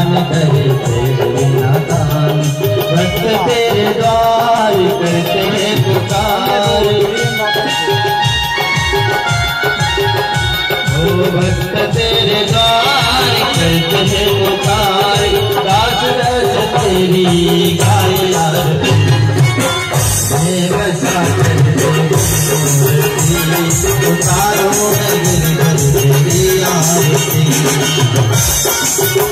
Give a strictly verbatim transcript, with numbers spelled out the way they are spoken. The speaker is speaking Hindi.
दान करे तेरे नादान। भक्त तेरे द्वार करते हैं पुकार, ओ भक्त तेरे द्वार करते हैं पुकार। दास रस तेरी गाय आरती, बसा उतारो तेरी आरती।